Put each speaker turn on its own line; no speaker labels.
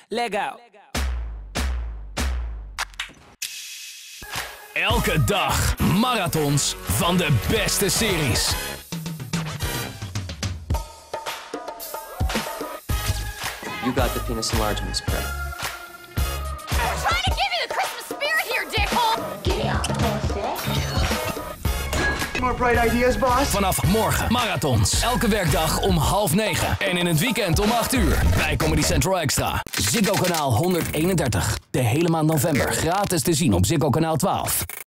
Lego.
Elke dag marathons van de beste series.
You got the penis enlargement spray.
I'm trying to give you the Christmas spirit here, dickhole!
More bright ideas, boss?
Vanaf morgen marathons. Elke werkdag om 8:30. En in het weekend om 8:00. Bij Comedy Central Extra. Ziggo kanaal 131. De hele maand november gratis te zien op Ziggo kanaal 12.